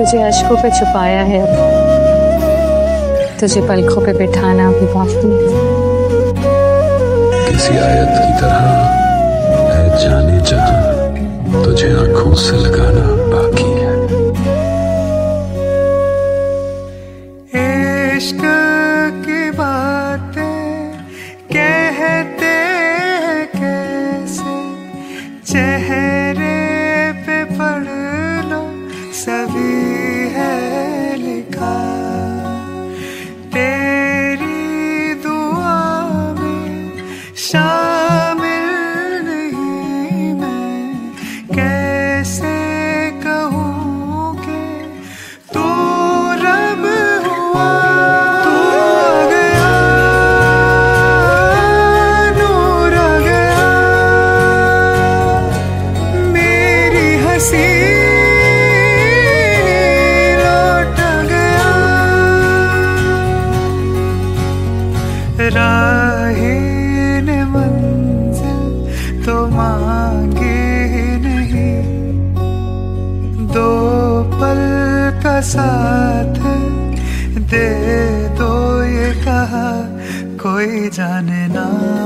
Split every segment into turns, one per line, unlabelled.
तुझे अश्कों पे छुपाया है, तुझे पलकों पे बिठाना भी बाकी है।
किसी आयत की तरह है जाने जहां, तुझे आंखों से लगाना बाकी है।
इश्क की बातें कहते हैं कैसे, चेहरे पे पढ़ लो सभी है लिखा। तेरी दुआ में शामिल नहीं मैं, कैसे कहूँ कि तू रब हुआ। तू आ गया, नूर आ गया, मेरी हंसी राहीन मंजिल तो मांगे नहीं, दो पल का साथ दे दो ये कहा। कोई जाने ना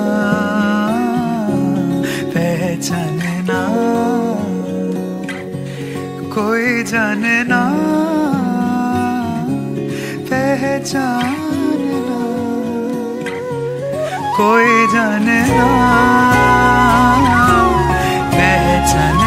पहचाने ना, कोई जाने ना पहचाने ना, कोई जाने ना पहचाने।